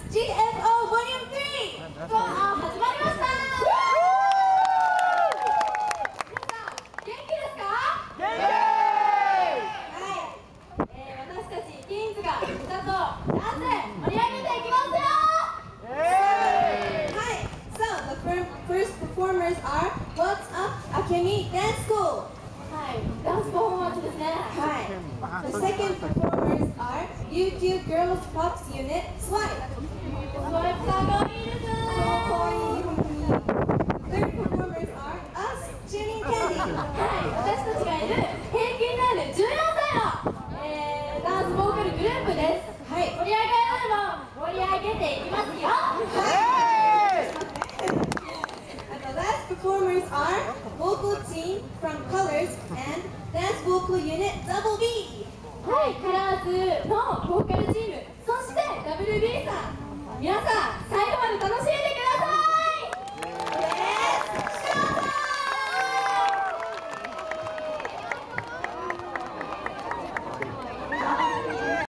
GFO Volume 3後半始まりました。皆さん元気ですか？元気。私たちティーンズが歌とダンスで盛り上げていきますよ。So the first performers are What's Up Akemi Dance School. ダンスパフォーマンスですね。The second performers are YouTube Girls Pops Unit Swipe. Swipe かわいいです。Third performers are Us Tuning Candy. 私たちがいる平均年齢14歳の、ダンスボーカルグループです。盛り上げていきますよ。The last performers are vocal team from Colors and dance vocal unit Double B. カラーズのボーカルチーム、そして WB さん。皆さん